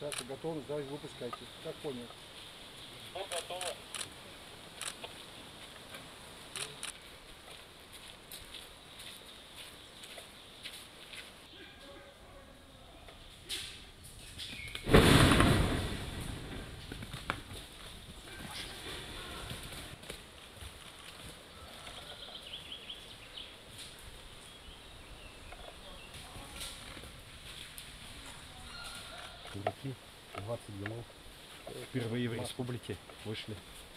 Регистрация готова, давайте выпускайте. Как понял? Все готово. Дураки, 20 голов. Впервые в республике вышли.